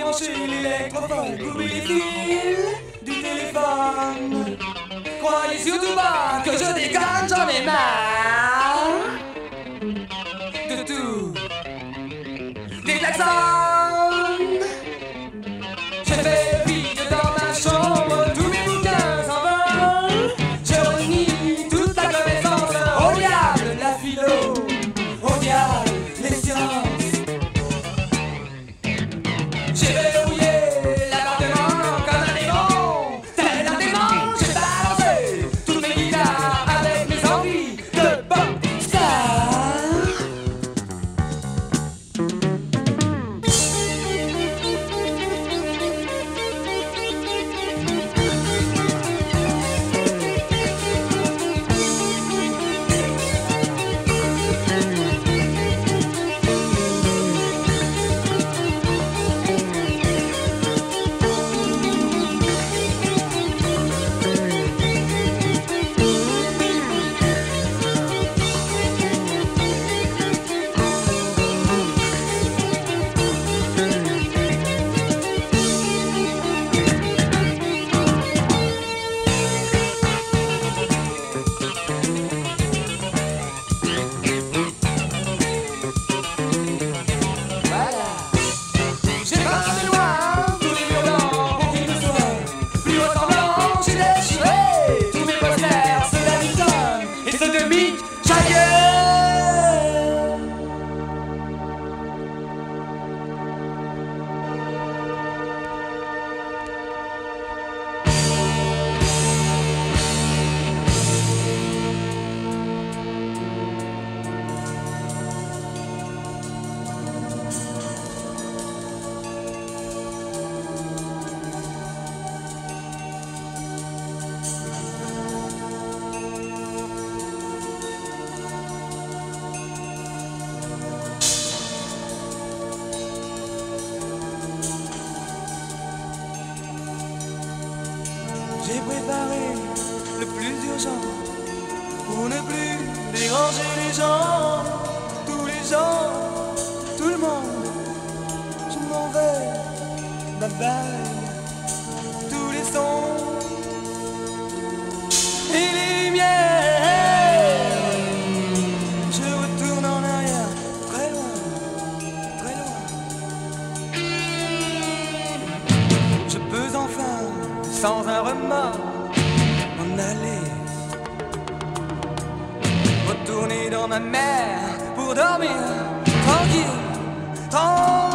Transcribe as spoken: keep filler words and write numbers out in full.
débrancher l'électrophone, couper les fils du téléphone. Croyez surtout pas que je déconne, j'en ai marre de tout, des klaxons. J'ai fait vide dans ma chambre, tous mes bouquins s'envolent. Je renie toute la connaissance, au diable la philo, au diable les sciences. J'ai verrouillé l'appartement comme un démon, tel un démon. J'ai balancé toutes mes guitares avec mes envies de pop star. J'ai préparé le plus urgent pour ne plus déranger les gens, tous les gens, tout le monde. Je m'en vais, bye bye, tous les sons et les lumières. Je retourne en arrière, très loin, très loin. Je peux enfin, sans un remords, m'en aller, retourner dans ma mer pour dormir tranquille, tranquille.